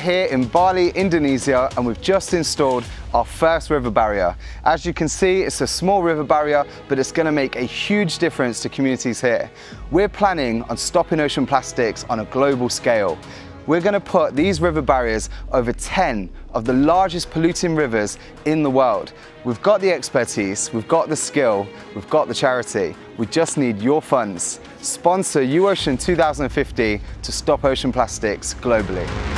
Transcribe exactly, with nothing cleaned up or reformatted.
here in Bali, Indonesia, and we've just installed our first river barrier. As you can see, it's a small river barrier, but it's going to make a huge difference to communities here. We're planning on stopping ocean plastics on a global scale. We're going to put these river barriers over ten of the largest polluting rivers in the world. We've got the expertise, we've got the skill, we've got the charity. We just need your funds. Sponsor UOCEAN two thousand fifty to stop ocean plastics globally.